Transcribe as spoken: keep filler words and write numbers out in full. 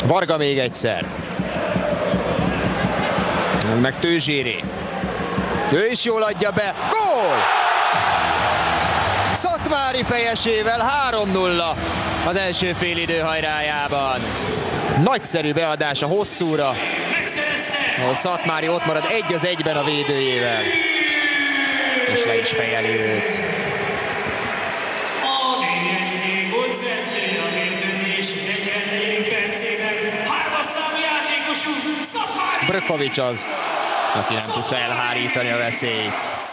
Varga még egyszer. Meg Tőzséré. Ő is jól adja be. Gól! Szatmári fejesével három nulla az első félidő hajrájában. Nagyszerű beadás a hosszúra, ahol Szatmári ott marad egy az egyben a védőjével. És le is fejeli őt. A dé es cé gólszerzője a mérkőzés negyvennegyedik percében hármas számú játékosunk Szatmári. Brkovics az, aki nem tudta elhárítani a veszélyt.